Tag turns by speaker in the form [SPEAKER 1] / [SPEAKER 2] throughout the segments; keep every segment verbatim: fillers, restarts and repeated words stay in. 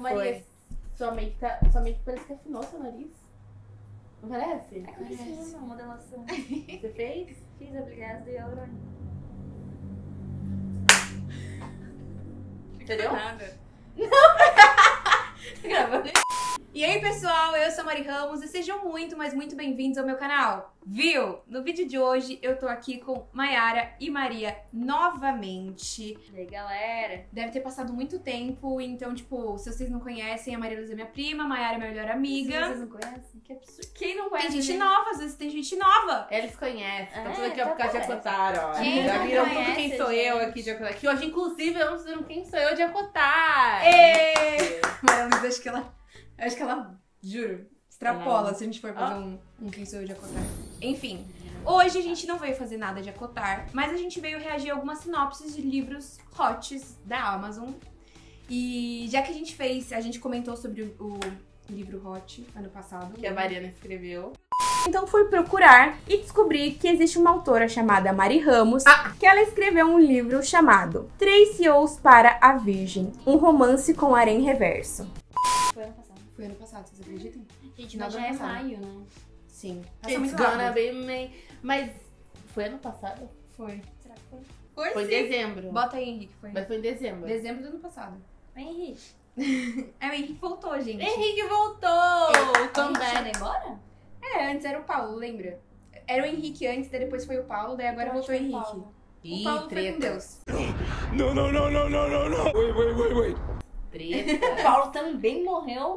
[SPEAKER 1] Maria, sua make, tá, sua make parece que afinou seu nariz. Não parece?
[SPEAKER 2] É que eu fiz uma modelação.
[SPEAKER 1] Você fez?
[SPEAKER 2] Fiz a obrigada do hialurônico.
[SPEAKER 1] Entendeu?
[SPEAKER 2] Nada.
[SPEAKER 1] Gravando.
[SPEAKER 2] E aí, pessoal, eu sou a Mari Ramos e sejam muito, mas muito bem-vindos ao meu canal. Viu? No vídeo de hoje eu tô aqui com Mayara e Maria novamente.
[SPEAKER 3] E aí, galera?
[SPEAKER 2] Deve ter passado muito tempo, então, tipo, se vocês não conhecem, a Maria Luísa é minha prima, a Mayara é minha melhor amiga.
[SPEAKER 3] Se vocês não conhecem? Que absurdo.
[SPEAKER 2] Quem não conhece? Tem gente
[SPEAKER 3] gente?
[SPEAKER 2] nova, às vezes tem gente nova.
[SPEAKER 1] Eles conhecem, tá
[SPEAKER 3] É,
[SPEAKER 1] tudo aqui ó,
[SPEAKER 3] tá
[SPEAKER 1] por causa de
[SPEAKER 3] parece.
[SPEAKER 1] Acotar, ó.
[SPEAKER 3] Quem
[SPEAKER 1] Já
[SPEAKER 3] não
[SPEAKER 1] viram tudo
[SPEAKER 3] conhece,
[SPEAKER 1] quem sou eu
[SPEAKER 3] gente?
[SPEAKER 1] aqui de Acotar. Que hoje, inclusive, vamos ver quem sou eu de Acotar.
[SPEAKER 2] Ê! Maria Luísa, acho que ela... Acho que ela, juro, extrapola
[SPEAKER 1] Não.
[SPEAKER 2] se a gente for fazer um, um Quem Sou Eu de Acotar. Enfim, hoje a gente não veio fazer nada de Acotar, mas a gente veio reagir a algumas sinopses de livros hots da Amazon. E já que a gente fez, a gente comentou sobre o, o livro hot ano passado.
[SPEAKER 1] Que a Mariana escreveu.
[SPEAKER 2] Então fui procurar e descobri que existe uma autora chamada Mari Ramos,
[SPEAKER 1] Ah.
[SPEAKER 2] que ela escreveu um livro chamado Três C E Os para a Virgem, um romance com harém reverso.
[SPEAKER 3] Foi ano passado.
[SPEAKER 2] Foi ano passado, vocês acreditam?
[SPEAKER 3] Gente,
[SPEAKER 2] Nada
[SPEAKER 3] mas já é
[SPEAKER 2] passado.
[SPEAKER 3] maio, né?
[SPEAKER 2] Sim.
[SPEAKER 1] It's gonna be me. Mas foi ano passado?
[SPEAKER 2] Foi.
[SPEAKER 3] Será que foi?
[SPEAKER 2] Foi,
[SPEAKER 1] Foi em
[SPEAKER 2] sim.
[SPEAKER 1] dezembro.
[SPEAKER 2] Bota aí, Henrique. Foi
[SPEAKER 1] Mas foi em dezembro.
[SPEAKER 2] dezembro do ano passado.
[SPEAKER 3] Mas Henrique.
[SPEAKER 2] É, o Henrique voltou, gente.
[SPEAKER 1] Henrique voltou!
[SPEAKER 3] A gente tinha
[SPEAKER 1] Comeback.
[SPEAKER 3] ido embora?
[SPEAKER 2] É, antes era o Paulo, lembra? Era o Henrique antes, daí depois foi o Paulo, daí agora
[SPEAKER 3] Então,
[SPEAKER 2] voltou o
[SPEAKER 3] acho que
[SPEAKER 2] Henrique.
[SPEAKER 3] foi o Paulo.
[SPEAKER 2] O
[SPEAKER 1] Ih,
[SPEAKER 2] Paulo foi com
[SPEAKER 1] treta.
[SPEAKER 2] Deus.
[SPEAKER 4] No, no, no, no, no, no, no. Wait, wait, wait, wait.
[SPEAKER 1] Treta.
[SPEAKER 3] O Paulo também morreu.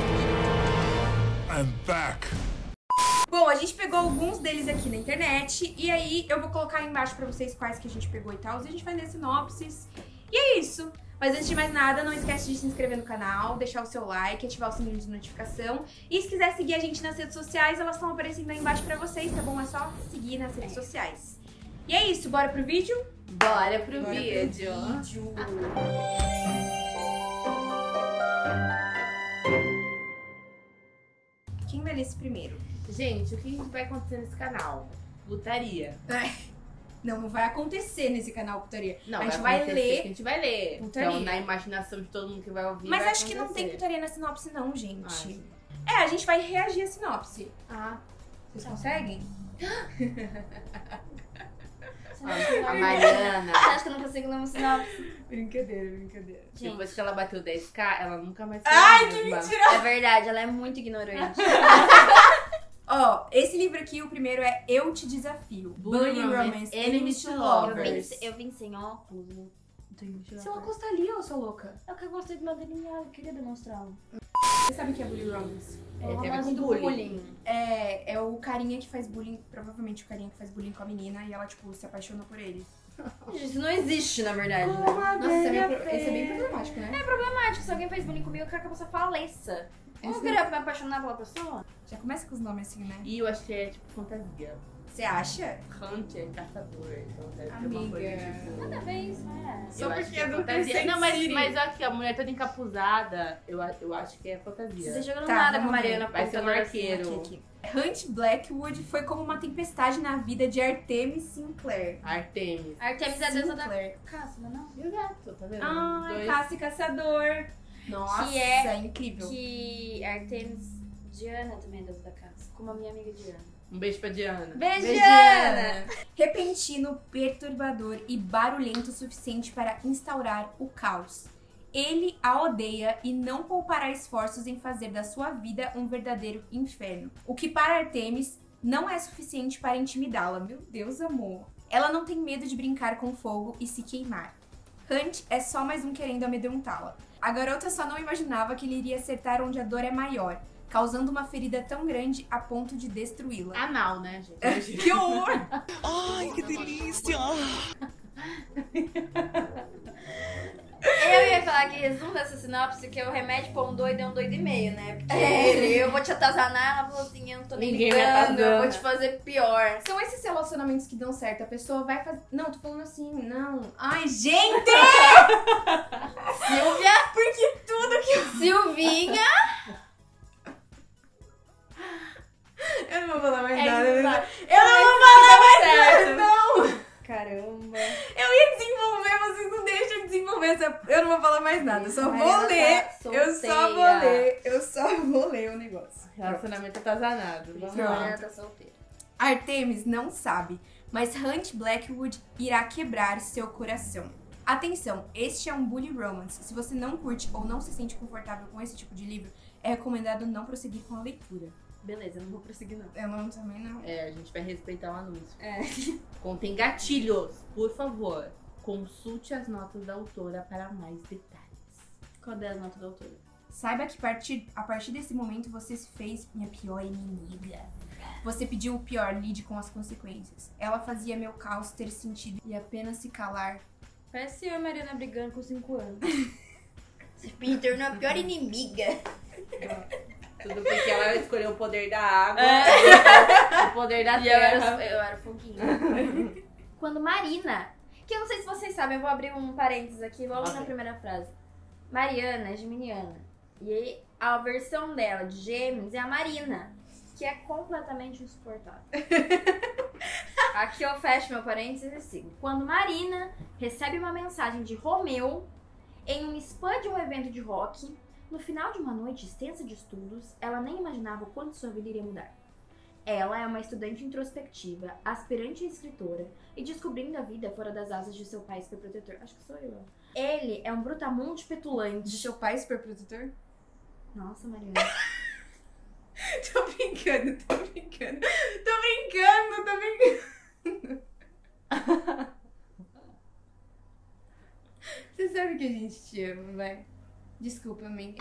[SPEAKER 4] I'm back.
[SPEAKER 2] Bom, a gente pegou alguns deles aqui na internet, e aí eu vou colocar aí embaixo pra vocês quais que a gente pegou e tal, e a gente vai ler sinopses. E é isso. Mas antes de mais nada, não esquece de se inscrever no canal, deixar o seu like, ativar o sininho de notificação. E se quiser seguir a gente nas redes sociais, elas estão aparecendo aí embaixo pra vocês, tá bom? É só seguir nas redes sociais. E é isso, bora pro vídeo?
[SPEAKER 1] Bora pro
[SPEAKER 2] Bora pro
[SPEAKER 1] vídeo.
[SPEAKER 2] vídeo. Quem vai ler esse primeiro?
[SPEAKER 1] Gente, o que vai acontecer nesse canal? Putaria.
[SPEAKER 2] Não, não vai acontecer nesse canal putaria.
[SPEAKER 1] Não,
[SPEAKER 2] a gente vai,
[SPEAKER 1] acontecer,
[SPEAKER 2] ler.
[SPEAKER 1] que A gente vai ler.
[SPEAKER 2] Putaria.
[SPEAKER 1] Então, na imaginação de todo mundo que vai ouvir.
[SPEAKER 2] Mas
[SPEAKER 1] vai
[SPEAKER 2] acho que não tem
[SPEAKER 1] acontecer.
[SPEAKER 2] putaria na sinopse, não,
[SPEAKER 1] Ah,
[SPEAKER 2] gente.
[SPEAKER 1] sim.
[SPEAKER 2] É, a gente vai reagir à sinopse.
[SPEAKER 1] Ah,
[SPEAKER 2] Vocês conseguem?
[SPEAKER 3] Você acha que eu
[SPEAKER 1] a
[SPEAKER 3] não-
[SPEAKER 1] Mariana.
[SPEAKER 3] Você acha que eu não consigo ler uma sinopse?
[SPEAKER 2] Brincadeira, brincadeira.
[SPEAKER 3] Gente,
[SPEAKER 1] Depois que ela bateu dez k, ela nunca mais
[SPEAKER 2] Ai,
[SPEAKER 1] a
[SPEAKER 2] que
[SPEAKER 1] mesma.
[SPEAKER 2] mentira!
[SPEAKER 3] é verdade, ela é muito ignorante.
[SPEAKER 2] Ó, esse livro aqui, o primeiro é Eu Te Desafio.
[SPEAKER 1] Bully Romance, Enemies to
[SPEAKER 3] Eu
[SPEAKER 1] Lovers.
[SPEAKER 3] vim, eu vim sem óculos. Eu tô enxergando.
[SPEAKER 2] Seu óculos tá ali, ô, sua louca.
[SPEAKER 3] É o que eu gostei do meu delineado, eu queria demonstrá-lo.
[SPEAKER 2] Você sabe o que é Bully Romance?
[SPEAKER 1] É,
[SPEAKER 3] É
[SPEAKER 1] tem a
[SPEAKER 3] uma
[SPEAKER 1] ver
[SPEAKER 3] base
[SPEAKER 1] com
[SPEAKER 3] do
[SPEAKER 1] bullying.
[SPEAKER 3] bullying.
[SPEAKER 2] É, é o carinha que faz bullying, provavelmente o carinha que faz bullying com a menina e ela, tipo, se apaixona por ele.
[SPEAKER 3] Isso não existe, na verdade. né?
[SPEAKER 2] Nossa, esse é, bem, pro- esse é bem problemático, né?
[SPEAKER 3] É problemático, se alguém faz bullying comigo, eu quero que a pessoa faleça. Eu não queria me apaixonar pela pessoa.
[SPEAKER 2] Já começa com os nomes assim, né?
[SPEAKER 1] E eu acho que é tipo fantasia.
[SPEAKER 2] Você acha?
[SPEAKER 1] Hunter, caçador. Então deve ser
[SPEAKER 2] Amiga.
[SPEAKER 1] uma coisa tipo.
[SPEAKER 3] Nada a ver isso, né?
[SPEAKER 2] Só
[SPEAKER 1] eu acho
[SPEAKER 2] porque
[SPEAKER 1] que é
[SPEAKER 2] é do
[SPEAKER 1] fantasia.
[SPEAKER 2] Tencent
[SPEAKER 1] Não, mas,
[SPEAKER 2] City.
[SPEAKER 1] mas aqui, a mulher toda encapuzada, eu, a- eu acho que é fantasia.
[SPEAKER 3] Você jogando
[SPEAKER 2] Tá,
[SPEAKER 3] nada com a
[SPEAKER 2] vamos
[SPEAKER 3] Mariana.
[SPEAKER 2] ver.
[SPEAKER 1] Vai ser um
[SPEAKER 3] computador
[SPEAKER 1] arqueiro.
[SPEAKER 3] aqui,
[SPEAKER 2] Hunt Blackwood foi como uma tempestade na vida de Artemis Sinclair.
[SPEAKER 1] Artemis.
[SPEAKER 3] aqui. Artemis é a deusa da
[SPEAKER 2] Sinclair.
[SPEAKER 3] caça, não é não?
[SPEAKER 1] Exato, tá vendo?
[SPEAKER 2] Ah,
[SPEAKER 1] Dois.
[SPEAKER 2] caça e caçador. Nossa,
[SPEAKER 3] Que é-
[SPEAKER 2] incrível.
[SPEAKER 3] Que Artemis Diana também é deusa da caça. Como a minha amiga Diana.
[SPEAKER 1] Um beijo pra Diana.
[SPEAKER 3] Beijo,
[SPEAKER 2] Diana! Repentino, perturbador e barulhento o suficiente para instaurar o caos. Ele a odeia e não poupará esforços em fazer da sua vida um verdadeiro inferno. O que para Artemis não é suficiente para intimidá-la. Meu Deus, amor. Ela não tem medo de brincar com fogo e se queimar. Hunt é só mais um querendo amedrontá-la. A garota só não imaginava que ele iria acertar onde a dor é maior, causando uma ferida tão grande a ponto de destruí-la.
[SPEAKER 1] Anal, né, gente?
[SPEAKER 2] Que horror!
[SPEAKER 4] Ai, que delícia.
[SPEAKER 3] Eu ia falar que resumo dessa sinopse que é o remédio pra um doido é um doido e meio, né? Porque ele, eu vou te atazanar, ela falou assim, eu não tô nem
[SPEAKER 1] Ninguém me
[SPEAKER 3] ligando, eu vou
[SPEAKER 1] atazana.
[SPEAKER 3] te fazer pior.
[SPEAKER 2] São esses relacionamentos que dão certo. A pessoa vai fazer. Não, tô falando assim, não. Ai, gente!
[SPEAKER 3] Silvia,
[SPEAKER 2] Porque tudo que.
[SPEAKER 3] Silvinha.
[SPEAKER 2] Eu não vou falar mais
[SPEAKER 3] É
[SPEAKER 2] nada.
[SPEAKER 3] isso,
[SPEAKER 2] Eu não
[SPEAKER 3] vai.
[SPEAKER 2] vou falar mais
[SPEAKER 3] certo.
[SPEAKER 2] nada, não!
[SPEAKER 3] Caramba.
[SPEAKER 2] Eu ia desenvolver, vocês não deixam eu desenvolver essa. Eu não vou falar mais nada. Eu só
[SPEAKER 3] Mas
[SPEAKER 2] vou
[SPEAKER 3] ela
[SPEAKER 2] ler.
[SPEAKER 3] tá
[SPEAKER 2] Eu só só vou ler, eu só vou ler o negócio.
[SPEAKER 5] Relacionamento atazanado. Vamos
[SPEAKER 2] Pronto.
[SPEAKER 5] lá.
[SPEAKER 3] Mariana tá solteira.
[SPEAKER 2] Artemis não sabe, mas Hunt Blackwood irá quebrar seu coração. Atenção, este é um bully romance. Se você não curte ou não se sente confortável com esse tipo de livro, é recomendado não prosseguir com a leitura.
[SPEAKER 3] Beleza, eu não vou prosseguir não.
[SPEAKER 2] Eu não também não.
[SPEAKER 5] É, a gente vai respeitar o anúncio.
[SPEAKER 3] É.
[SPEAKER 5] Contém gatilhos. Por favor, consulte as notas da autora para mais detalhes.
[SPEAKER 3] Qual é a nota da autora?
[SPEAKER 2] Saiba que partir, a partir desse momento você se fez minha pior inimiga. Você pediu o pior, lide com as consequências. Ela fazia meu caos ter sentido e apenas se calar.
[SPEAKER 3] Parece eu e a Mariana brigando com cinco anos. Você me tornou a pior inimiga.
[SPEAKER 5] Tudo porque ela escolheu o poder da água, o poder da
[SPEAKER 3] E eu
[SPEAKER 5] terra.
[SPEAKER 3] era, eu era foguinho. Quando Marina, que eu não sei se vocês sabem, eu vou abrir um parênteses aqui logo
[SPEAKER 5] Ok.
[SPEAKER 3] na primeira frase. Mariana é geminiana. E a versão dela de Gêmeos é a Marina, que é completamente insuportável. Aqui eu fecho meu parênteses e sigo. Quando Marina recebe uma mensagem de Romeu em um spam de um evento de rock, no final de uma noite extensa de estudos, ela nem imaginava o quanto sua vida iria mudar. Ela é uma estudante introspectiva, aspirante a escritora e descobrindo a vida fora das asas de seu pai superprotetor. Acho que sou eu. Ele é um brutamonte petulante.
[SPEAKER 2] De seu pai superprotetor?
[SPEAKER 3] Nossa, Mariana.
[SPEAKER 2] Tô brincando, tô brincando. Tô brincando, tô brincando. Você sabe que a gente te ama, vai. Desculpa, amiga.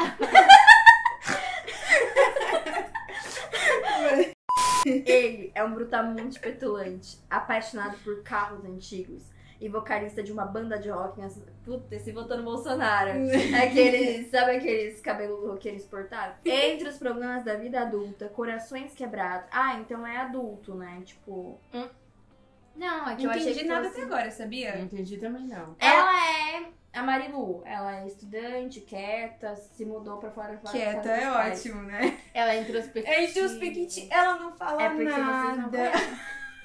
[SPEAKER 3] Ele é um brutamonte petulante, apaixonado por carros antigos e vocalista de uma banda de rock. Puta, esse votou no Bolsonaro. Aqueles, sabe aqueles cabelos roqueiros exportados? Entre os problemas da vida adulta, corações quebrados. Ah, então é adulto, né? Tipo...
[SPEAKER 5] Hum.
[SPEAKER 3] Não, é que
[SPEAKER 2] Não
[SPEAKER 3] eu achei
[SPEAKER 2] entendi
[SPEAKER 3] que
[SPEAKER 2] nada
[SPEAKER 3] fosse...
[SPEAKER 2] até agora, sabia?
[SPEAKER 5] Não entendi também, não.
[SPEAKER 3] Ela é a Marilu. Ela é estudante, quieta, se mudou pra fora. fora
[SPEAKER 2] Quieta
[SPEAKER 3] fora dos
[SPEAKER 2] é
[SPEAKER 3] pais.
[SPEAKER 2] ótimo, né?
[SPEAKER 5] Ela é introspectiva.
[SPEAKER 2] É introspectiva. Ela não fala
[SPEAKER 3] É porque vocês não
[SPEAKER 2] nada.
[SPEAKER 3] conhecem.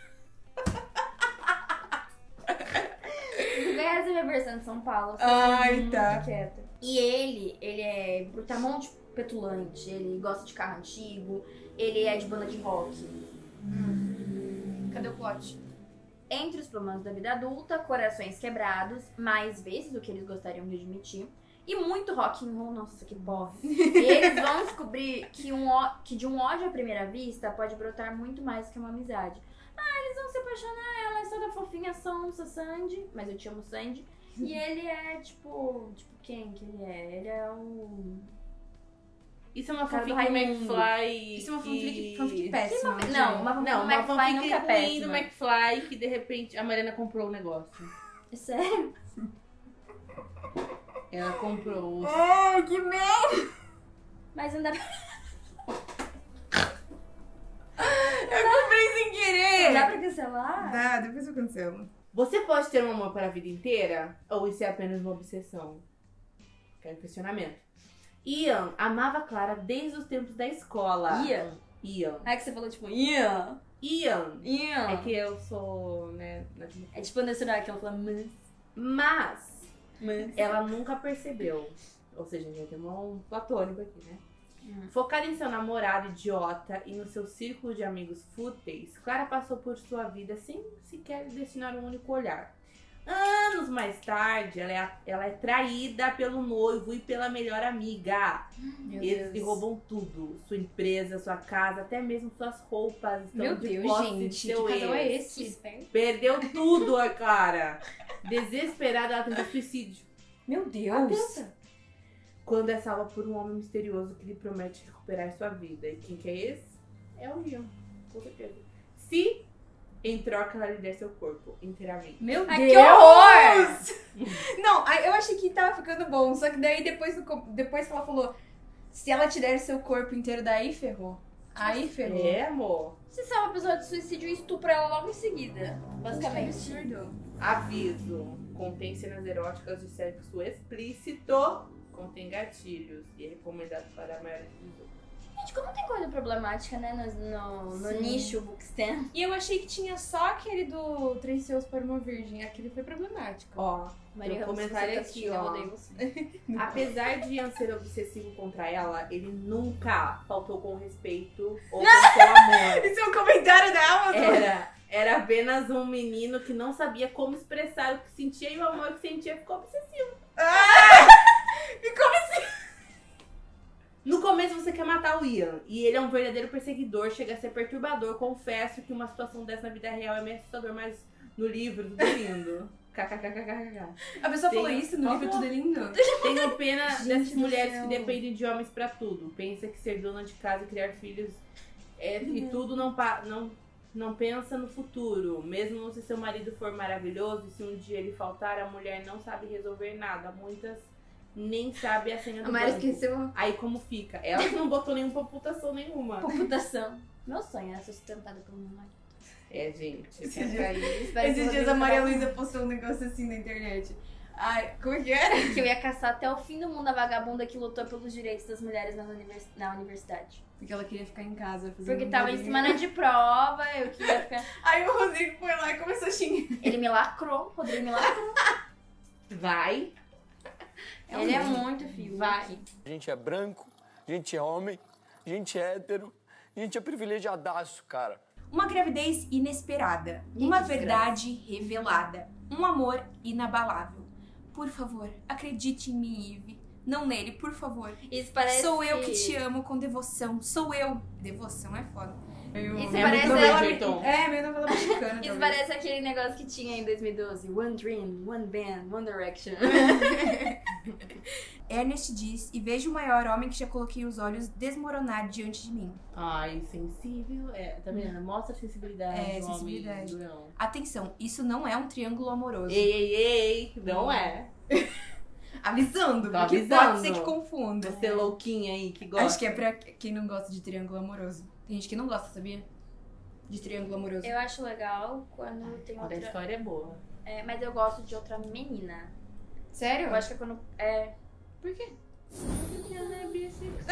[SPEAKER 3] Você conhece a minha versão de São Paulo? eu sou
[SPEAKER 2] Ai,
[SPEAKER 3] muito
[SPEAKER 2] tá.
[SPEAKER 3] quieta. E ele, ele é brutamonte petulante, ele gosta de carro antigo, ele é de banda de rock.
[SPEAKER 2] Cadê o plot?
[SPEAKER 3] Entre os problemas da vida adulta, corações quebrados, mais vezes do que eles gostariam de admitir, e muito rock and roll, nossa, que porra. E eles vão descobrir que, um, ó- que de um ódio à primeira vista pode brotar muito mais que uma amizade. Ah, eles vão se apaixonar, ela é toda fofinha, sonsa, Sandy, mas eu te amo Sandy. E ele é, tipo, tipo, quem que ele é? Ele é o...
[SPEAKER 5] Isso é uma
[SPEAKER 3] Cara do
[SPEAKER 5] fanfic
[SPEAKER 3] Raimundo.
[SPEAKER 5] McFly.
[SPEAKER 2] Isso é uma
[SPEAKER 5] que-
[SPEAKER 2] fanfic, fanfic péssima.
[SPEAKER 3] Não,
[SPEAKER 2] gente.
[SPEAKER 3] uma fanfic
[SPEAKER 5] Não, uma
[SPEAKER 3] McFly
[SPEAKER 5] fanfic
[SPEAKER 3] nunca é
[SPEAKER 5] ruim
[SPEAKER 3] péssima.
[SPEAKER 5] do McFly que de repente a Mariana comprou o negócio.
[SPEAKER 3] É sério?
[SPEAKER 5] Ela comprou.
[SPEAKER 2] Ai, que merda!
[SPEAKER 3] Mas não dá pra,
[SPEAKER 2] Eu comprei sem
[SPEAKER 3] não
[SPEAKER 2] querer!
[SPEAKER 3] dá pra cancelar?
[SPEAKER 2] Dá, depois eu cancelo.
[SPEAKER 5] Você pode ter um amor para a vida inteira? Ou isso é apenas uma obsessão? Quero questionamento. Ian amava Clara desde os tempos da escola.
[SPEAKER 3] Ian?
[SPEAKER 5] Ian.
[SPEAKER 3] É que você falou, tipo, Ian?
[SPEAKER 5] Ian.
[SPEAKER 3] Ian?
[SPEAKER 5] É que eu sou, né, nativa.
[SPEAKER 3] É tipo nesse horário que ela fala, mas...
[SPEAKER 5] Mas
[SPEAKER 3] mas...
[SPEAKER 5] ela nunca percebeu. Ou seja, a gente tem um platônico aqui, né?
[SPEAKER 3] Hum.
[SPEAKER 5] Focada em seu namorado idiota e no seu círculo de amigos fúteis, Clara passou por sua vida sem sequer destinar um único olhar. Anos mais tarde, ela é, ela é traída pelo noivo e pela melhor amiga.
[SPEAKER 2] Meu
[SPEAKER 5] Eles
[SPEAKER 2] Deus.
[SPEAKER 5] lhe roubam tudo. Sua empresa, sua casa, até mesmo suas roupas. Estão
[SPEAKER 2] Meu
[SPEAKER 5] de
[SPEAKER 2] Deus,
[SPEAKER 5] posse
[SPEAKER 2] gente,
[SPEAKER 5] de seu
[SPEAKER 2] que casal é
[SPEAKER 5] ex.
[SPEAKER 2] esse?
[SPEAKER 3] esperto.
[SPEAKER 5] Perdeu tudo a Clara. Desesperada, ela tentou suicídio.
[SPEAKER 2] Meu Deus!
[SPEAKER 5] Atenta. Quando é salva por um homem misterioso que lhe promete recuperar sua vida. E quem que é esse? É o Ian, com certeza. Se, em troca, ela lhe der seu corpo inteiramente.
[SPEAKER 2] Meu
[SPEAKER 3] Ai,
[SPEAKER 2] Deus!
[SPEAKER 3] que horror!
[SPEAKER 2] Não, aí eu achei que tava ficando bom, só que daí depois, do co- depois que ela falou, se ela te der seu corpo inteiro, daí ferrou. Aí ferrou.
[SPEAKER 5] É, amor.
[SPEAKER 3] Se você é uma pessoa de suicídio, estupra ela logo em seguida.
[SPEAKER 2] Que
[SPEAKER 3] Basicamente.
[SPEAKER 2] absurdo.
[SPEAKER 5] Aviso. Contém cenas eróticas de sexo explícito. Contém gatilhos. E é recomendado para maiores de dezoito.
[SPEAKER 3] Gente, como tem coisa problemática, né, no, no, no
[SPEAKER 2] Sim.
[SPEAKER 3] nicho bookstand.
[SPEAKER 2] E eu achei que tinha só aquele do Três Seus para uma Virgem. Aquele foi problemático.
[SPEAKER 5] Ó,
[SPEAKER 3] Maria
[SPEAKER 5] tem um
[SPEAKER 3] Ramos,
[SPEAKER 5] comentário
[SPEAKER 3] você tá
[SPEAKER 5] aqui,
[SPEAKER 3] assistindo, eu
[SPEAKER 5] ó.
[SPEAKER 3] odeio você.
[SPEAKER 5] Apesar de Ian ser obsessivo contra ela, ele nunca faltou com respeito ou com seu amor.
[SPEAKER 2] Esse é um comentário dela?
[SPEAKER 5] Era, era apenas um menino que não sabia como expressar o que sentia e o amor que sentia ficou obsessivo.
[SPEAKER 2] Ficou assim.
[SPEAKER 5] No começo você quer matar o Ian, e ele é um verdadeiro perseguidor, chega a ser perturbador. Confesso que uma situação dessa na vida real é meio assustador, mas no livro tudo é lindo. KKKKK.
[SPEAKER 2] A pessoa
[SPEAKER 5] Tem-
[SPEAKER 2] falou isso no livro, tudo é lindo.
[SPEAKER 5] Tenho pena
[SPEAKER 3] Gente
[SPEAKER 5] dessas
[SPEAKER 3] do
[SPEAKER 5] mulheres
[SPEAKER 3] céu.
[SPEAKER 5] que dependem de homens pra tudo. Pensa que ser dona de casa e criar filhos é e tudo não, pa- não, não pensa no futuro. Mesmo se seu marido for maravilhoso, e se um dia ele faltar, a mulher não sabe resolver nada. Muitas nem sabem a senha do
[SPEAKER 2] A Mari
[SPEAKER 5] banco.
[SPEAKER 2] esqueceu.
[SPEAKER 5] Aí como fica? Ela que não botou nenhuma poputação nenhuma.
[SPEAKER 3] Computação. Meu sonho era ser sustentada pelo meu marido.
[SPEAKER 5] É, gente.
[SPEAKER 2] Esses
[SPEAKER 5] é
[SPEAKER 2] dias-
[SPEAKER 5] pra isso.
[SPEAKER 3] Espero que
[SPEAKER 2] Esses
[SPEAKER 3] você
[SPEAKER 2] dias a
[SPEAKER 3] não
[SPEAKER 2] Maria
[SPEAKER 3] vá-
[SPEAKER 2] Luísa postou um negócio assim na internet. Ai, como que era?
[SPEAKER 3] Que eu ia caçar até o fim do mundo a vagabunda que lutou pelos direitos das mulheres na, univers... na universidade.
[SPEAKER 2] Porque ela queria ficar em casa fazendo
[SPEAKER 3] Porque tava em
[SPEAKER 2] bolinha.
[SPEAKER 3] semana de prova, eu queria ficar.
[SPEAKER 2] Aí o Rodrigo foi lá e começou a xingar.
[SPEAKER 3] Ele me lacrou, o Rodrigo me lacrou.
[SPEAKER 5] Vai.
[SPEAKER 3] Ele é muito fio.
[SPEAKER 5] Vai.
[SPEAKER 4] A gente é branco, a gente é homem, a gente é hétero, a gente é privilegiadaço, cara.
[SPEAKER 2] Uma gravidez inesperada.
[SPEAKER 3] Ih,
[SPEAKER 2] Uma
[SPEAKER 3] que desgraça.
[SPEAKER 2] verdade revelada. Um amor inabalável. Por favor, acredite em mim, Eve. Não nele, por favor.
[SPEAKER 3] Isso parece.
[SPEAKER 2] Sou eu que te amo com devoção. Sou eu. Devoção é foda. Eu...
[SPEAKER 3] Isso
[SPEAKER 5] É
[SPEAKER 3] parece.
[SPEAKER 5] muito
[SPEAKER 2] novela,
[SPEAKER 5] Bridgerton.
[SPEAKER 2] é, meio novela mexicana.
[SPEAKER 3] Isso
[SPEAKER 2] talvez.
[SPEAKER 3] parece aquele negócio que tinha em dois mil e doze. One Dream, One Band, One Direction.
[SPEAKER 2] Ernest diz, e vejo o maior homem que já coloquei os olhos desmoronar diante de mim.
[SPEAKER 5] Ai, sensível. É, tá vendo? Mostra a sensibilidade
[SPEAKER 2] É,
[SPEAKER 5] do homem
[SPEAKER 2] sensibilidade.
[SPEAKER 5] durão.
[SPEAKER 2] Atenção, isso não é um triângulo amoroso.
[SPEAKER 5] Ei, ei, ei. Não é.
[SPEAKER 2] Avisando,
[SPEAKER 5] Tô
[SPEAKER 2] porque
[SPEAKER 5] avisando.
[SPEAKER 2] pode ser que confunda.
[SPEAKER 5] Você louquinha aí que gosta.
[SPEAKER 2] Acho que é pra quem não gosta de triângulo amoroso. Tem gente que não gosta, sabia? De triângulo amoroso.
[SPEAKER 3] Eu acho legal quando tem
[SPEAKER 5] Olha, a
[SPEAKER 3] outra.
[SPEAKER 5] história é boa.
[SPEAKER 3] É, mas eu gosto de outra menina.
[SPEAKER 2] Sério?
[SPEAKER 3] Eu acho que é quando. É.
[SPEAKER 2] Por quê?
[SPEAKER 3] Porque ela é bissexual.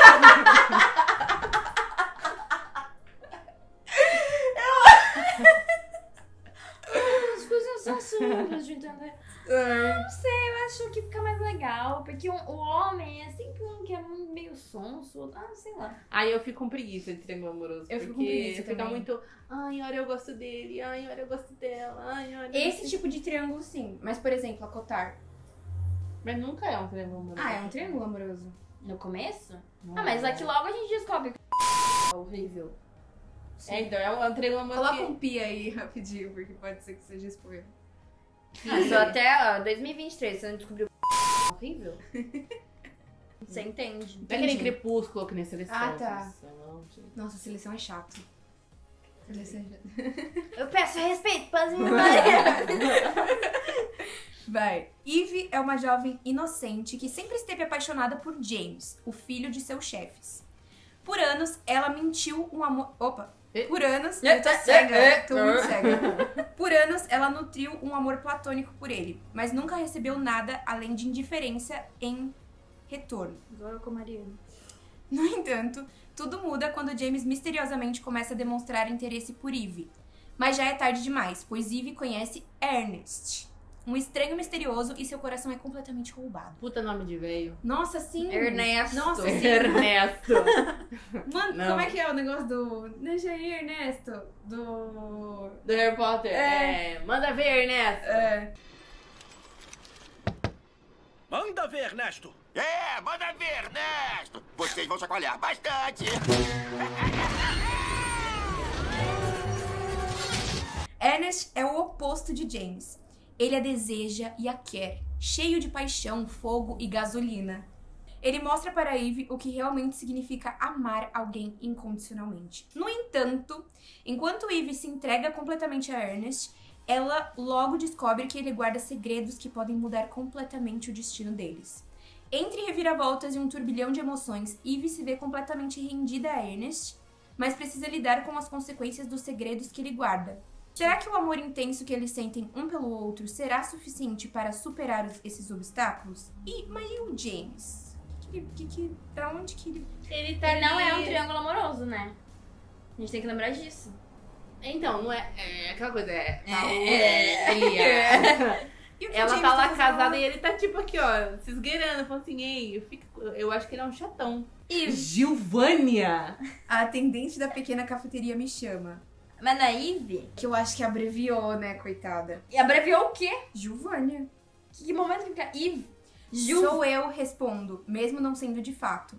[SPEAKER 3] As coisas são simples de entender. Não sei, eu acho que fica mais legal. Porque o, o homem é sempre um que é meio sonso. Ah, sei lá.
[SPEAKER 5] Aí eu fico com preguiça de triângulo amoroso.
[SPEAKER 2] Eu fico com
[SPEAKER 5] porque
[SPEAKER 2] preguiça
[SPEAKER 5] fica
[SPEAKER 2] também.
[SPEAKER 5] muito. Ai, olha, eu gosto dele. Ai, olha, eu gosto dela. Ai, olha.
[SPEAKER 2] Esse tipo de triângulo, sim. Mas, por exemplo, a Cotar.
[SPEAKER 5] Mas nunca é um triângulo amoroso.
[SPEAKER 2] Ah, é um triângulo amoroso.
[SPEAKER 3] No começo?
[SPEAKER 5] Não
[SPEAKER 3] Ah, mas
[SPEAKER 5] é.
[SPEAKER 3] aqui logo a gente descobre que
[SPEAKER 5] É horrível. É, então, é um, é um triângulo amoroso.
[SPEAKER 2] Coloca
[SPEAKER 5] que-
[SPEAKER 2] um pi aí rapidinho, porque pode ser que seja spoiler.
[SPEAKER 3] Ah, só até ó, dois mil e vinte e três, você não descobriu
[SPEAKER 5] horrível.
[SPEAKER 3] Você entende.
[SPEAKER 5] Não é que nem crepúsculo que nem seleção.
[SPEAKER 2] Ah, tá.
[SPEAKER 5] Seleção, gente.
[SPEAKER 2] Nossa, seleção é chato. Seleção é chato.
[SPEAKER 3] Eu peço respeito para as minhas
[SPEAKER 2] Vai. Eve é uma jovem inocente que sempre esteve apaixonada por James, o filho de seus chefes. Por anos, ela mentiu um amor... Opa! Por anos... Eu tô cega, tô muito cega. Por anos, ela nutriu um amor platônico por ele, mas nunca recebeu nada além de indiferença em retorno.
[SPEAKER 3] Agora com a Mariana.
[SPEAKER 2] No entanto, tudo muda quando James misteriosamente começa a demonstrar interesse por Eve. Mas já é tarde demais, pois Eve conhece Ernest, um estranho misterioso, e seu coração é completamente roubado.
[SPEAKER 5] Puta nome de velho.
[SPEAKER 2] Nossa, sim!
[SPEAKER 3] Ernesto.
[SPEAKER 2] Nossa, sim!
[SPEAKER 5] Ernesto.
[SPEAKER 2] Mano,
[SPEAKER 5] Não.
[SPEAKER 2] como é que é o negócio do... Deixa aí, Ernesto. Do...
[SPEAKER 5] Do Harry Potter.
[SPEAKER 2] É.
[SPEAKER 5] É. Manda ver, Ernesto.
[SPEAKER 2] É...
[SPEAKER 4] Manda ver, Ernesto.
[SPEAKER 6] É, manda ver, Ernesto. Vocês vão chacoalhar bastante.
[SPEAKER 2] Ernest é o oposto de James. Ele a deseja e a quer, cheio de paixão, fogo e gasolina. Ele mostra para Eve o que realmente significa amar alguém incondicionalmente. No entanto, enquanto Eve se entrega completamente a Ernest, ela logo descobre que ele guarda segredos que podem mudar completamente o destino deles. Entre reviravoltas e um turbilhão de emoções, Eve se vê completamente rendida a Ernest, mas precisa lidar com as consequências dos segredos que ele guarda. Será que o amor intenso que eles sentem um pelo outro será suficiente para superar os- esses obstáculos? E, mas e o James? O que que, que, que pra onde que ele...
[SPEAKER 5] Ele tá
[SPEAKER 3] E não é um
[SPEAKER 5] ali-
[SPEAKER 3] triângulo amoroso, né? A gente tem que lembrar disso.
[SPEAKER 5] Então, não é, é aquela coisa, é...
[SPEAKER 2] É.
[SPEAKER 5] ali, é.
[SPEAKER 2] E o que
[SPEAKER 5] Ela
[SPEAKER 2] James
[SPEAKER 5] tá lá
[SPEAKER 2] fazendo
[SPEAKER 5] casada e ele tá tipo aqui, ó, se esgueirando, falando assim, ei, eu, fico, eu acho que ele é um chatão.
[SPEAKER 3] E...
[SPEAKER 5] Gilvânia!
[SPEAKER 2] A atendente da pequena cafeteria me chama.
[SPEAKER 3] Mas na Eve,
[SPEAKER 2] Que eu acho que abreviou, né, coitada.
[SPEAKER 3] e abreviou o quê?
[SPEAKER 2] Gilvânia.
[SPEAKER 3] Que, que momento que fica? Eve. Ju...
[SPEAKER 2] Sou eu, respondo, mesmo não sendo de fato.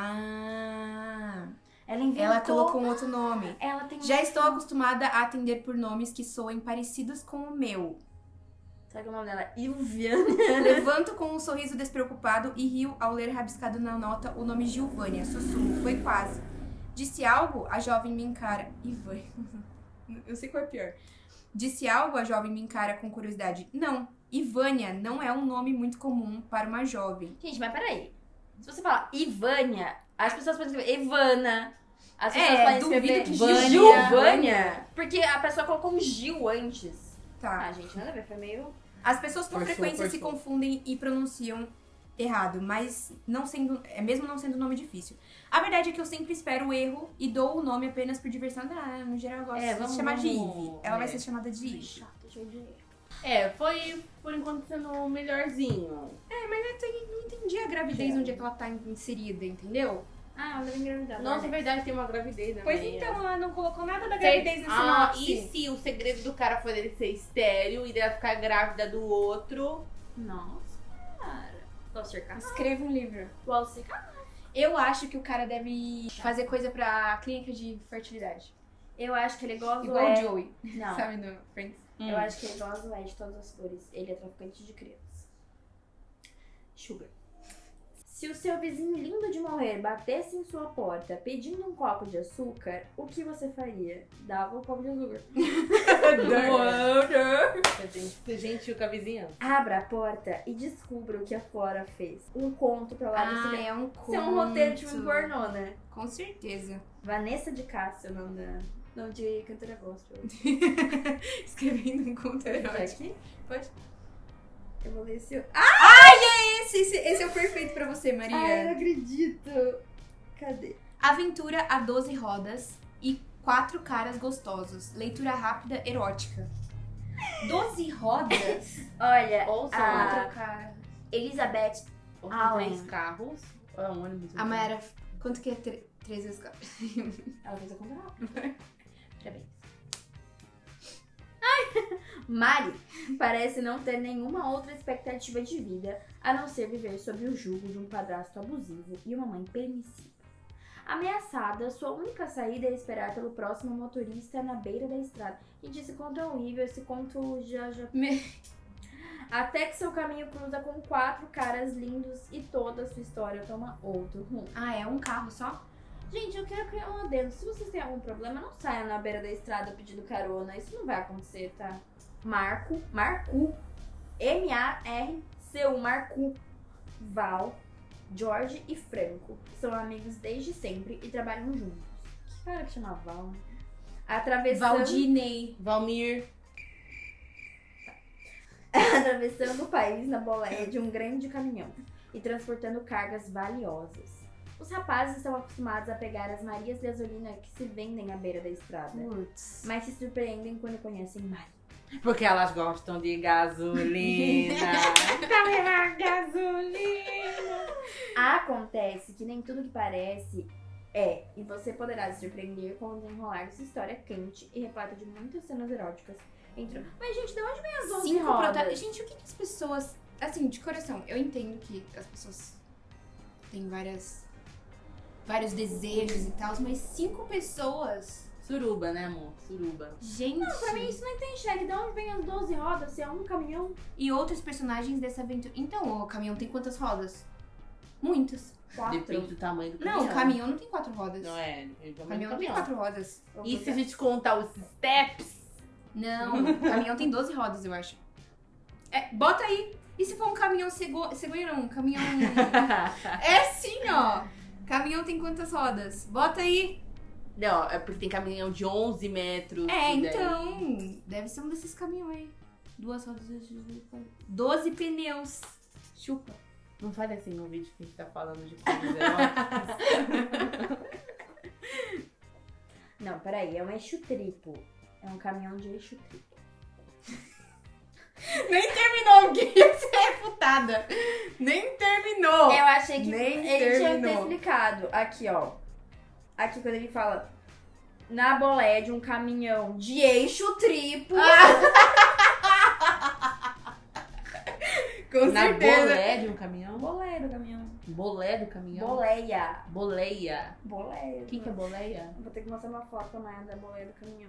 [SPEAKER 2] Ah,
[SPEAKER 3] Ela inventou.
[SPEAKER 2] ela colocou um outro nome.
[SPEAKER 3] Ela tem
[SPEAKER 2] Já
[SPEAKER 3] um-
[SPEAKER 2] estou acostumada a atender por nomes que soem parecidos com o meu.
[SPEAKER 3] Sabe o nome dela? Ilviana.
[SPEAKER 2] Levanto com um sorriso despreocupado e rio ao ler rabiscado na nota o nome Gilvânia. Sussurro, foi quase. Disse algo, a jovem me encara. Ivan. Eu sei qual é pior. Disse algo, a jovem me encara com curiosidade. Não, Ivânia não é um nome muito comum para uma jovem.
[SPEAKER 3] Gente, mas peraí. Se você falar Ivânia, as pessoas podem escrever Ivana. As pessoas
[SPEAKER 2] É,
[SPEAKER 3] podem
[SPEAKER 2] duvido
[SPEAKER 3] escrever
[SPEAKER 2] que
[SPEAKER 3] Vânia.
[SPEAKER 2] Gilvânia.
[SPEAKER 3] Gilvânia. Porque a pessoa colocou um Gil antes.
[SPEAKER 2] Tá.
[SPEAKER 3] Ah, gente, nada a ver. Foi meio...
[SPEAKER 2] As pessoas com
[SPEAKER 5] Forçou,
[SPEAKER 2] frequência se
[SPEAKER 5] forçou.
[SPEAKER 2] confundem e pronunciam errado, mas não sendo, é mesmo não sendo nome difícil. A verdade é que eu sempre espero o erro e dou o nome apenas por diversão. Ah, no geral eu gosto
[SPEAKER 5] É,
[SPEAKER 2] de
[SPEAKER 5] vamos-
[SPEAKER 2] chamar de
[SPEAKER 5] vamos-
[SPEAKER 2] Eve. Ela vai
[SPEAKER 5] é.
[SPEAKER 2] ser chamada de Eve.
[SPEAKER 3] Chato, deixa eu ver.
[SPEAKER 5] É, foi por enquanto sendo o melhorzinho.
[SPEAKER 2] É, mas eu tenho- não entendi a gravidez onde é que ela tá inserida, entendeu?
[SPEAKER 3] Ah, ela deve engravidar.
[SPEAKER 5] Nossa, é verdade, tem uma gravidez, né?
[SPEAKER 2] Pois
[SPEAKER 5] Maria?
[SPEAKER 2] então, ela não colocou nada da
[SPEAKER 5] Sei-
[SPEAKER 2] gravidez nesse
[SPEAKER 5] Ah,
[SPEAKER 2] sinopse.
[SPEAKER 5] e se o segredo do cara for ele ser estéreo e dela ficar grávida do outro?
[SPEAKER 3] Nossa, cara. Posso ser casado?
[SPEAKER 2] Escreva um livro.
[SPEAKER 3] Posso ser casado?
[SPEAKER 2] Eu acho que o cara deve fazer coisa pra clínica de fertilidade.
[SPEAKER 3] Eu acho que ele gosta
[SPEAKER 2] Igual
[SPEAKER 3] é...
[SPEAKER 2] o Joey,
[SPEAKER 3] Não,
[SPEAKER 2] sabe, no Friends.
[SPEAKER 5] Hum.
[SPEAKER 3] eu acho que ele gosta é de todas as cores. Ele é traficante de crianças.
[SPEAKER 5] Sugar.
[SPEAKER 3] Se o seu vizinho lindo de morrer batesse em sua porta pedindo um copo de açúcar, o que você faria? Dava um copo de açúcar.
[SPEAKER 5] Ser gentil com a vizinhança.
[SPEAKER 3] Abra a porta e descubra o que a Flora fez. Um conto pra lá do
[SPEAKER 2] Ah,
[SPEAKER 3] cinema.
[SPEAKER 2] é um
[SPEAKER 3] Isso é um roteiro de
[SPEAKER 2] conto.
[SPEAKER 3] um pornô, né?
[SPEAKER 2] Com certeza.
[SPEAKER 3] Vanessa de Cássia, o nome da... Nome de cantora gospel.
[SPEAKER 2] Escrevendo um conto
[SPEAKER 3] Pode
[SPEAKER 2] erótico.
[SPEAKER 3] aqui?
[SPEAKER 2] Pode.
[SPEAKER 3] Eu vou ler esse...
[SPEAKER 2] Esse, esse, esse é o perfeito pra você, Maria.
[SPEAKER 3] Ai, eu não acredito. Cadê?
[SPEAKER 2] Aventura a doze rodas e quatro caras gostosos. Leitura rápida, erótica. doze rodas?
[SPEAKER 3] Olha,
[SPEAKER 5] Ou são
[SPEAKER 3] a
[SPEAKER 2] Quatro caras.
[SPEAKER 3] Elizabeth...
[SPEAKER 5] ou
[SPEAKER 3] Ah,
[SPEAKER 5] são três
[SPEAKER 3] lembro.
[SPEAKER 5] carros. Ou é um ônibus?
[SPEAKER 2] A Mayara, quanto que é tre- três vezes quatro?
[SPEAKER 3] Ela fez a conta rápida. Parabéns. Ai, Mari parece não ter nenhuma outra expectativa de vida a não ser viver sob o jugo de um padrasto abusivo e uma mãe permissiva. Ameaçada, sua única saída é esperar pelo próximo motorista na beira da estrada. Gente, esse conto é horrível, esse conto já... já...
[SPEAKER 2] Me-
[SPEAKER 3] Até que seu caminho cruza com quatro caras lindos e toda a sua história toma outro rumo.
[SPEAKER 2] Ah, é um carro só?
[SPEAKER 3] Gente, eu quero criar um adendo. Se vocês têm algum problema, não saiam na beira da estrada pedindo carona. Isso não vai acontecer, tá? Marco, Marco, M A R C U, Marco, Val, George e Franco. São amigos desde sempre e trabalham juntos. Que cara que chama Val, né? Atravessando...
[SPEAKER 2] Valdinei.
[SPEAKER 5] Valmir.
[SPEAKER 3] atravessando o país na boleia de um grande caminhão e transportando cargas valiosas. Os rapazes estão acostumados a pegar as Marias de gasolina que se vendem à beira da estrada,
[SPEAKER 2] Putz.
[SPEAKER 3] mas se surpreendem quando conhecem Mari.
[SPEAKER 5] Porque elas gostam de gasolina. Tá gasolina.
[SPEAKER 3] Acontece que nem tudo que parece é, e você poderá se surpreender com o desenrolar dessa história quente e repleta de muitas cenas eróticas. Entre... Mas, gente, de onde vem as doze
[SPEAKER 2] Cinco
[SPEAKER 3] rodas?
[SPEAKER 2] protagonistas. Gente, o que, que as pessoas. Assim, de coração, eu entendo que as pessoas têm várias. vários desejos e tal, mas cinco pessoas.
[SPEAKER 5] Suruba, né, amor? Suruba.
[SPEAKER 2] Gente.
[SPEAKER 3] Não, pra mim isso não tem cheque. De onde vem as doze rodas se é um caminhão?
[SPEAKER 2] E outros personagens dessa aventura. Então, o caminhão tem quantas rodas? Muitas.
[SPEAKER 3] Quatro.
[SPEAKER 5] Depende do tamanho do
[SPEAKER 2] Não,
[SPEAKER 5] caminhão.
[SPEAKER 2] o caminhão não tem quatro rodas.
[SPEAKER 5] Não é, depende do
[SPEAKER 2] O
[SPEAKER 5] tamanho
[SPEAKER 2] caminhão
[SPEAKER 5] do
[SPEAKER 2] não tem
[SPEAKER 5] caminhão.
[SPEAKER 2] quatro rodas.
[SPEAKER 5] E se a gente contar os steps?
[SPEAKER 2] Não, o caminhão tem doze rodas, eu acho. É, bota aí. E se for um caminhão cego... cegonha, não, um caminhão... é sim, ó. Caminhão tem quantas rodas? Bota aí.
[SPEAKER 5] Não, é porque tem caminhão de onze metros.
[SPEAKER 2] É,
[SPEAKER 5] e daí-
[SPEAKER 2] então. Deve ser um desses caminhões aí. Duas rodas... doze pneus. Chupa.
[SPEAKER 5] Não fale assim no vídeo que a gente tá falando de coisas eróticas.
[SPEAKER 3] Não, peraí, é um eixo triplo. É um caminhão de eixo triplo.
[SPEAKER 2] Nem terminou, porque ia ser refutada. Nem terminou.
[SPEAKER 3] Eu achei que
[SPEAKER 2] Nem
[SPEAKER 3] ele tinha que ter
[SPEAKER 2] terminou.
[SPEAKER 3] explicado. Aqui, ó. Aqui quando ele fala na boleia de um caminhão de eixo triplo.
[SPEAKER 2] Com
[SPEAKER 5] Na
[SPEAKER 2] certeza.
[SPEAKER 5] bolé de um caminhão?
[SPEAKER 3] Boleia do caminhão.
[SPEAKER 5] Bolé do caminhão?
[SPEAKER 3] Boleia.
[SPEAKER 5] Boleia.
[SPEAKER 3] Boleia.
[SPEAKER 5] O que, que é boleia?
[SPEAKER 3] Vou ter que mostrar uma foto pra Maia da boleia do caminhão.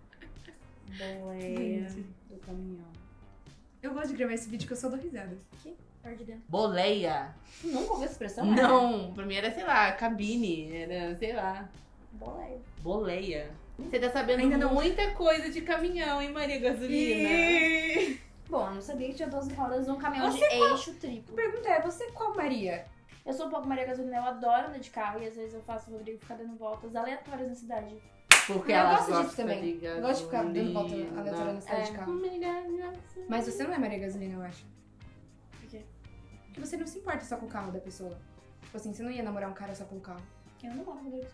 [SPEAKER 3] Boleia
[SPEAKER 2] Gente.
[SPEAKER 3] do caminhão.
[SPEAKER 2] Eu gosto de gravar esse vídeo que eu só dou risada.
[SPEAKER 3] Parte de dentro.
[SPEAKER 5] Boleia.
[SPEAKER 3] Tu nunca ouviu essa expressão? Maia?
[SPEAKER 5] Não, pra mim era, sei lá, cabine, era, sei lá,
[SPEAKER 3] Boleia.
[SPEAKER 5] boleia. Você tá sabendo
[SPEAKER 2] Ainda não-
[SPEAKER 5] muita coisa de caminhão, hein, Maria Gasolina?
[SPEAKER 2] E...
[SPEAKER 3] Bom, eu não sabia que tinha doze rodas num caminhão
[SPEAKER 2] Você
[SPEAKER 3] de eixo triplo.
[SPEAKER 2] Pergunta é, você qual Maria?
[SPEAKER 3] Eu sou um pouco Maria Gasolina, eu adoro andar de carro e às vezes eu faço o Rodrigo ficar dando voltas aleatórias na cidade.
[SPEAKER 5] Porque
[SPEAKER 2] Eu
[SPEAKER 5] ela
[SPEAKER 2] gosto disso
[SPEAKER 5] gosta
[SPEAKER 2] também.
[SPEAKER 5] de
[SPEAKER 2] Eu gosto de ficar dando volta
[SPEAKER 5] gasolina.
[SPEAKER 2] aleatória na cidade
[SPEAKER 3] É.
[SPEAKER 2] de carro. Mas você não é Maria Gasolina, eu acho.
[SPEAKER 3] Por quê?
[SPEAKER 2] Porque você não se importa só com o carro da pessoa. Tipo assim, você não ia namorar um cara só pelo carro.
[SPEAKER 3] Eu não moro, Rodrigo.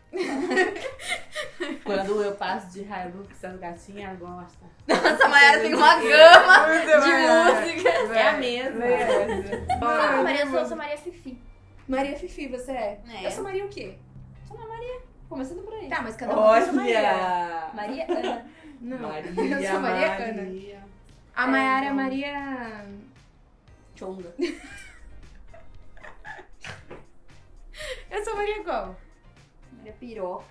[SPEAKER 5] Quando eu passo de Hilux, as gatinhas gostam.
[SPEAKER 3] Nossa, a Mayara tem uma gama de música.
[SPEAKER 5] É a mesma.
[SPEAKER 3] Ah,
[SPEAKER 2] Ai,
[SPEAKER 3] Maria
[SPEAKER 2] meu
[SPEAKER 3] Souza, Maria Fifi.
[SPEAKER 2] Maria Fifi, você é?
[SPEAKER 3] É.
[SPEAKER 2] Eu sou Maria o quê?
[SPEAKER 3] Sou uma Maria. Começando por aí.
[SPEAKER 2] Tá, mas cada uma tem sua Maria.
[SPEAKER 5] Olha!
[SPEAKER 3] Maria Ana.
[SPEAKER 2] Não,
[SPEAKER 5] Maria,
[SPEAKER 2] eu sou Maria Ana.
[SPEAKER 5] Maria.
[SPEAKER 2] A Mayara é Maria...
[SPEAKER 3] Chonga.
[SPEAKER 2] Eu sou Maria qual?
[SPEAKER 3] Maria Piroca.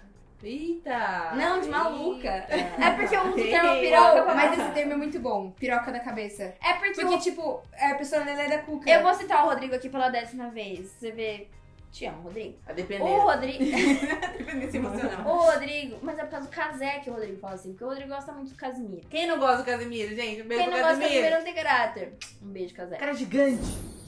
[SPEAKER 5] Eita!
[SPEAKER 3] Não, de maluca.
[SPEAKER 5] Eita.
[SPEAKER 3] É porque eu uso o termo
[SPEAKER 5] Ei,
[SPEAKER 3] piroca pra
[SPEAKER 2] Mas esse termo é muito bom. Piroca da cabeça.
[SPEAKER 3] É porque,
[SPEAKER 2] Porque,
[SPEAKER 3] eu,
[SPEAKER 2] tipo, é a pessoa lelé da cuca.
[SPEAKER 3] eu vou citar o Rodrigo aqui pela décima vez. Você vê. Te amo, Rodrigo.
[SPEAKER 5] A depender.
[SPEAKER 3] O Rodrigo.
[SPEAKER 2] Dependência emocional.
[SPEAKER 3] O Rodrigo. Mas é por causa do Casé que o Rodrigo fala assim. Porque o Rodrigo gosta muito do Casimiro.
[SPEAKER 5] Quem não gosta do Casimiro, gente? Um beijo
[SPEAKER 3] Quem não
[SPEAKER 5] pro
[SPEAKER 3] gosta do
[SPEAKER 5] Casimiro.
[SPEAKER 3] Casimiro não tem caráter. Um beijo, Casé.
[SPEAKER 5] Cara gigante.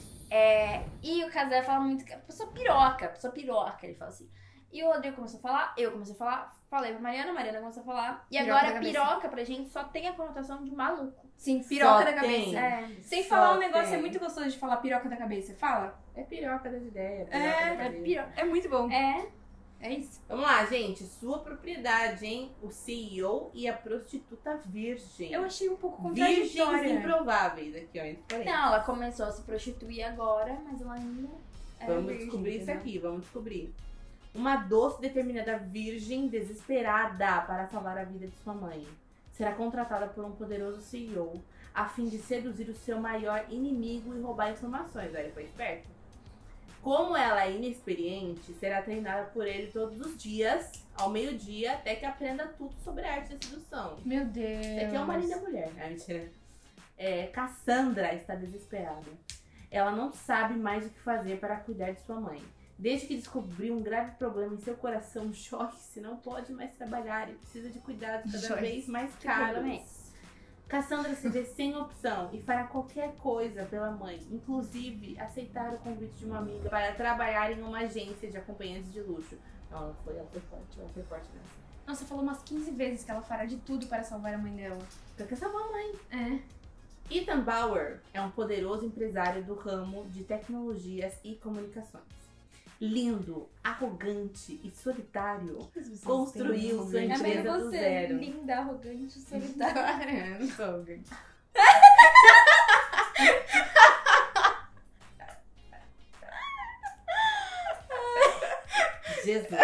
[SPEAKER 3] É, e o Casé fala muito que a pessoa piroca, a pessoa piroca, ele fala assim. E o Rodrigo começou a falar, eu comecei a falar, falei pra Mariana, a Mariana começou a falar. E
[SPEAKER 2] Piroca
[SPEAKER 3] agora
[SPEAKER 2] da cabeça.
[SPEAKER 3] piroca pra gente só tem a conotação de maluco.
[SPEAKER 2] Sim, piroca
[SPEAKER 5] Só
[SPEAKER 2] da cabeça.
[SPEAKER 5] tem.
[SPEAKER 3] É.
[SPEAKER 2] Sem
[SPEAKER 5] Só
[SPEAKER 2] falar um negócio,
[SPEAKER 5] tem.
[SPEAKER 2] é muito gostoso de falar piroca da cabeça. Fala.
[SPEAKER 5] É piroca das ideias. piroca
[SPEAKER 2] É,
[SPEAKER 5] da
[SPEAKER 3] É
[SPEAKER 5] cabeça.
[SPEAKER 3] piroca.
[SPEAKER 2] É muito bom.
[SPEAKER 3] É.
[SPEAKER 2] É isso.
[SPEAKER 5] Vamos lá, gente. Sua propriedade, hein? O C E O e a prostituta virgem.
[SPEAKER 2] Eu achei um pouco
[SPEAKER 5] Virgens
[SPEAKER 2] contraditória.
[SPEAKER 5] improváveis aqui, ó. Entre parênteses.
[SPEAKER 3] Não, ela começou a se prostituir agora, mas ela ainda é
[SPEAKER 5] Vamos
[SPEAKER 3] virgem,
[SPEAKER 5] descobrir isso
[SPEAKER 3] entendeu?
[SPEAKER 5] aqui, vamos descobrir. Uma doce determinada virgem desesperada para salvar a vida de sua mãe será contratada por um poderoso C E O a fim de seduzir o seu maior inimigo e roubar informações. Aí ele foi esperto. Como ela é inexperiente, será treinada por ele todos os dias, ao meio-dia, até que aprenda tudo sobre a arte da sedução.
[SPEAKER 2] Meu Deus.
[SPEAKER 5] Isso aqui é uma linda mulher. É, mentira. É, Cassandra está desesperada. Ela não sabe mais o que fazer para cuidar de sua mãe. Desde que descobriu um grave problema em seu coração, Joyce não pode mais trabalhar e precisa de cuidados cada
[SPEAKER 2] Joyce.
[SPEAKER 5] vez mais
[SPEAKER 3] Que problema é
[SPEAKER 5] caros.
[SPEAKER 3] esse?
[SPEAKER 5] Cassandra se vê sem opção e fará qualquer coisa pela mãe, inclusive aceitar o convite de uma amiga para trabalhar em uma agência de acompanhantes de luxo. Não, ela foi, ela foi forte, ela foi forte nessa.
[SPEAKER 2] Nossa, falou umas quinze vezes que ela fará de tudo para salvar a mãe dela.
[SPEAKER 5] Ela quer salvar a mãe.
[SPEAKER 2] É.
[SPEAKER 5] Ethan Bauer é um poderoso empresário do ramo de tecnologias e comunicações. Lindo, arrogante e solitário, construiu sua
[SPEAKER 3] É
[SPEAKER 5] empresa
[SPEAKER 3] mesmo
[SPEAKER 5] do
[SPEAKER 3] você,
[SPEAKER 5] zero.
[SPEAKER 3] linda, arrogante, solitária.
[SPEAKER 2] Não sou arrogante.
[SPEAKER 5] Jesus.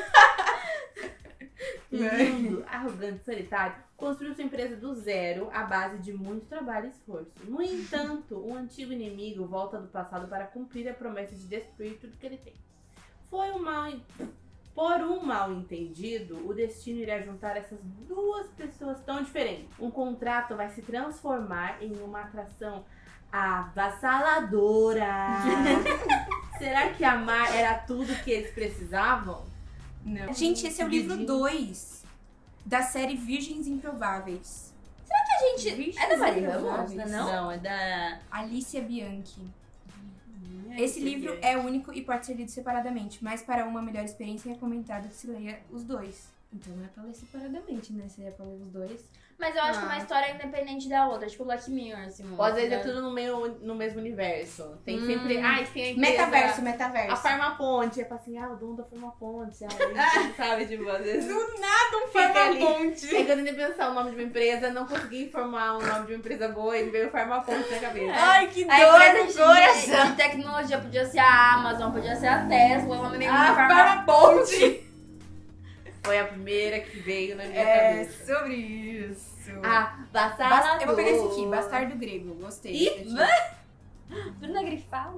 [SPEAKER 5] Lindo, arrogante, solitário, construiu sua empresa do zero à base de muito trabalho e esforço. No entanto, um antigo inimigo volta do passado para cumprir a promessa de destruir tudo que ele tem. Foi um mal... Por um mal entendido, o destino irá juntar essas duas pessoas tão diferentes. Um contrato vai se transformar em uma atração avassaladora. Será que amar era tudo que eles precisavam?
[SPEAKER 2] Não. Gente, esse é o livro dois da série Virgens Improváveis.
[SPEAKER 3] Gente, é da Maria Ramos, não é não?
[SPEAKER 5] Não, é da...
[SPEAKER 2] Alicia Bianchi. Esse livro é único e pode ser lido separadamente, mas para uma melhor experiência é recomendado que se leia os dois Então não é pra ler separadamente, né? Se é pra ler os dois.
[SPEAKER 3] Mas eu acho
[SPEAKER 5] Ah.
[SPEAKER 3] que uma história é independente da outra, tipo Black Mirror, assim.
[SPEAKER 5] Ou às vezes é
[SPEAKER 3] né?
[SPEAKER 5] tudo no, meio, no mesmo universo. Tem
[SPEAKER 2] Hum.
[SPEAKER 5] sempre. Ah, tem a empresa,
[SPEAKER 2] Metaverso,
[SPEAKER 5] A
[SPEAKER 2] metaverso.
[SPEAKER 5] Farmaponte. É assim, ah, o dono da Farmaponte. Aí, sabe, tipo, às vezes.
[SPEAKER 2] Do nada um
[SPEAKER 5] Fica ali.
[SPEAKER 2] farmaponte.
[SPEAKER 5] É que eu tentei pensar o nome de uma empresa, não consegui formar o nome de uma empresa boa e veio Farmaponte na cabeça.
[SPEAKER 2] Ai, que dor
[SPEAKER 3] A
[SPEAKER 2] no
[SPEAKER 3] empresa de,
[SPEAKER 2] coração.
[SPEAKER 3] de tecnologia podia ser a Amazon, podia ser a Tesla, o nome nenhum
[SPEAKER 2] Ah,
[SPEAKER 3] da
[SPEAKER 2] farmaponte.
[SPEAKER 5] Foi a primeira que veio na minha
[SPEAKER 2] É
[SPEAKER 5] cabeça.
[SPEAKER 2] sobre isso.
[SPEAKER 5] Ah,
[SPEAKER 2] Bas-
[SPEAKER 5] Bastardo.
[SPEAKER 2] Eu vou pegar esse aqui, Bastardo Grego. Gostei.
[SPEAKER 5] Ih,
[SPEAKER 2] desse aqui.
[SPEAKER 3] Bruna Grifal.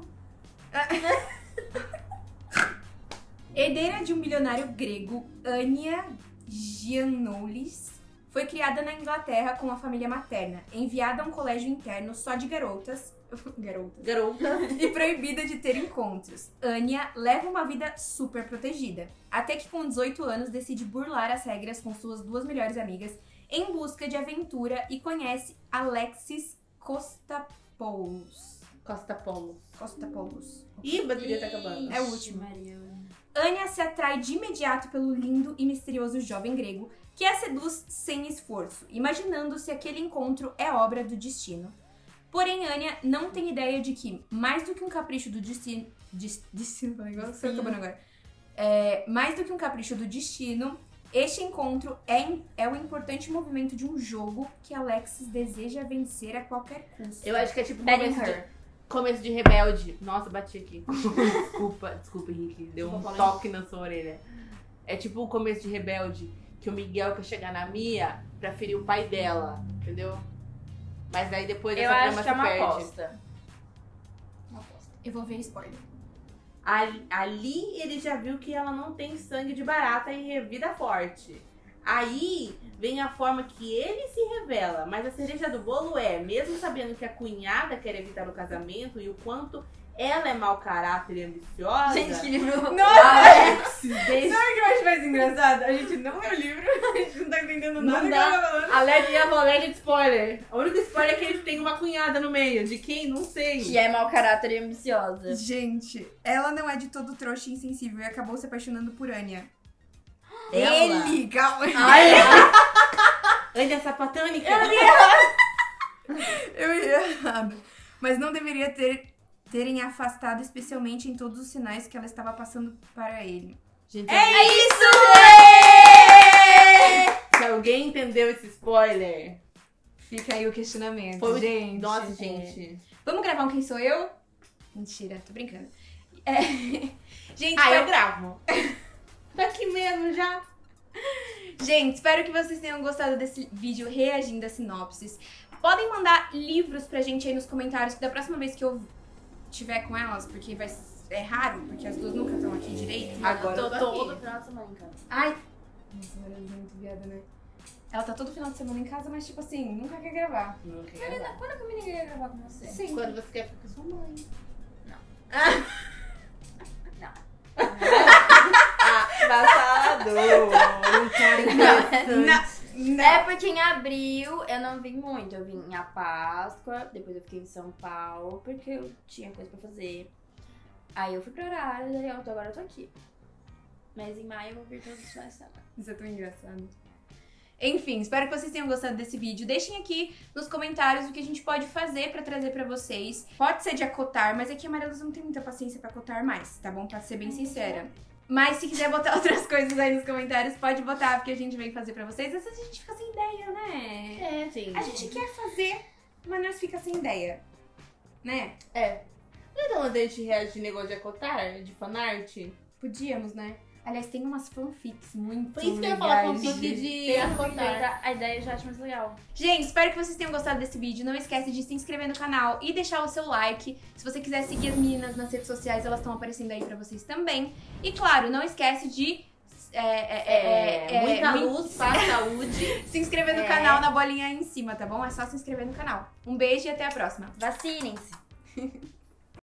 [SPEAKER 2] Herdeira de um milionário grego, Ania Giannoulis foi criada na Inglaterra com a família materna, enviada a um colégio interno só de garotas, garotas
[SPEAKER 5] Garota.
[SPEAKER 2] e proibida de ter encontros. Ania leva uma vida super protegida, até que com dezoito anos decide burlar as regras com suas duas melhores amigas em busca de aventura e conhece Alexis Kostapoulos.
[SPEAKER 5] Costa Pomos.
[SPEAKER 2] Kostapoulos.
[SPEAKER 5] Ih, a bateria tá acabando.
[SPEAKER 2] É o último.
[SPEAKER 3] Maria.
[SPEAKER 2] Anya se atrai de imediato pelo lindo e misterioso jovem grego, que a seduz sem esforço, imaginando se aquele encontro é obra do destino. Porém, Anya não tem ideia de que, mais do que um capricho do destino... Dis, destino, vai igual eu tô acabando agora. É, mais do que um capricho do destino, este encontro é, é o importante movimento de um jogo que Alexis deseja vencer a qualquer custo.
[SPEAKER 5] Eu acho que é tipo
[SPEAKER 3] Betting
[SPEAKER 5] começo de,
[SPEAKER 3] Her.
[SPEAKER 5] começo de Rebelde. Nossa, bati aqui. Desculpa, desculpa, Henrique. Deu um
[SPEAKER 1] Desculpa,
[SPEAKER 5] toque na sua orelha. É tipo o começo de Rebelde, que o Miguel quer chegar na Mia pra ferir o pai dela, entendeu? Mas daí depois
[SPEAKER 3] Eu
[SPEAKER 5] essa
[SPEAKER 3] acho
[SPEAKER 5] trama
[SPEAKER 3] que é
[SPEAKER 5] se
[SPEAKER 3] uma
[SPEAKER 5] perde.
[SPEAKER 3] aposta.
[SPEAKER 2] Eu vou ver spoiler.
[SPEAKER 5] Ali, ali ele já viu que ela não tem sangue de barata e é vida forte. Aí vem a forma que ele se revela, mas a cereja do bolo é, mesmo sabendo que a cunhada quer evitar o casamento e o quanto ela é mau caráter e ambiciosa,
[SPEAKER 3] Gente, que livro.
[SPEAKER 5] Alexis deixa...
[SPEAKER 2] Sabe o que eu acho mais engraçado? A gente não leu o livro, a gente não tá entendendo nada
[SPEAKER 5] Não
[SPEAKER 2] que ela
[SPEAKER 5] dá.
[SPEAKER 2] tá falando.
[SPEAKER 5] Alérgia e alérgia de spoiler. O único spoiler é que ele tem uma cunhada no meio. De quem? Não sei.
[SPEAKER 3] Que é mau caráter e ambiciosa.
[SPEAKER 2] Gente, ela não é de todo trouxa e insensível e acabou se apaixonando por Anya.
[SPEAKER 5] Ela?
[SPEAKER 2] Ele, calma.
[SPEAKER 5] Anya sapatânica.
[SPEAKER 2] Eu ia errado. Mas não deveria ter, terem afastado, especialmente em todos os sinais que ela estava passando para ele.
[SPEAKER 5] Gente,
[SPEAKER 2] É isso!
[SPEAKER 5] se alguém entendeu esse spoiler,
[SPEAKER 2] Fica aí o questionamento,
[SPEAKER 5] foi o-
[SPEAKER 2] gente.
[SPEAKER 5] Nossa,
[SPEAKER 2] É.
[SPEAKER 5] gente.
[SPEAKER 2] Vamos gravar um Quem Sou Eu? Mentira, tô brincando. É. Gente,
[SPEAKER 5] Ah,
[SPEAKER 2] espero-
[SPEAKER 5] eu gravo. Tá aqui mesmo já.
[SPEAKER 2] Gente, espero que vocês tenham gostado desse vídeo reagindo a sinopses. Podem mandar livros pra gente aí nos comentários, que da próxima vez que eu tiver com elas, porque vai é raro, porque as duas nunca estão aqui direito.
[SPEAKER 5] Agora eu
[SPEAKER 3] tô
[SPEAKER 5] tô
[SPEAKER 3] todo
[SPEAKER 5] aqui.
[SPEAKER 3] final de semana em casa.
[SPEAKER 2] Ai! Nossa, Maria é muito viada, né? Ela tá todo final de semana em casa, mas tipo assim, nunca quer gravar.
[SPEAKER 5] Não quer gravar.
[SPEAKER 3] Quando que a menina ia gravar com você?
[SPEAKER 2] Sim.
[SPEAKER 5] Quando você quer ficar com sua mãe. Passado. Um cara interessante.
[SPEAKER 3] É porque em abril eu não vim muito. Eu vim a Páscoa, depois eu fiquei em São Paulo, porque eu tinha coisa pra fazer. Aí eu fui pra Araras, aí eu tô, agora eu tô aqui. Mas em maio eu vou vir todos os finais de semana.
[SPEAKER 2] Isso é tão engraçado. Enfim, espero que vocês tenham gostado desse vídeo. Deixem aqui nos comentários o que a gente pode fazer pra trazer pra vocês. Pode ser de acotar, mas aqui a Maria Luz não tem muita paciência pra acotar mais, tá bom? Pra ser bem sincera. Mas se quiser botar outras coisas aí nos comentários, pode botar, porque a gente vem fazer pra vocês. Às vezes a gente fica sem ideia, né?
[SPEAKER 5] É, sim.
[SPEAKER 2] A gente quer fazer, mas nós fica sem ideia. Né?
[SPEAKER 5] É. Não é da onde a gente reage de negócio de acotar? De fanart?
[SPEAKER 2] Podíamos, né? Aliás, tem umas fanfics muito
[SPEAKER 5] Por isso que eu ia
[SPEAKER 2] legais.
[SPEAKER 5] falar fanfic
[SPEAKER 2] gente.
[SPEAKER 5] de
[SPEAKER 3] Tem
[SPEAKER 5] acotar.
[SPEAKER 3] a ideia eu já acho mais legal.
[SPEAKER 2] Gente, espero que vocês tenham gostado desse vídeo. Não esquece de se inscrever no canal e deixar o seu like. Se você quiser seguir as meninas nas redes sociais, elas estão aparecendo aí pra vocês também. E claro, não esquece de é, é, é, é,
[SPEAKER 5] muita
[SPEAKER 2] me-
[SPEAKER 5] luz, paz, saúde.
[SPEAKER 2] se inscrever no
[SPEAKER 3] É.
[SPEAKER 2] canal na bolinha aí em cima, tá bom? É só se inscrever no canal. Um beijo e até a próxima.
[SPEAKER 3] Vacinem-se.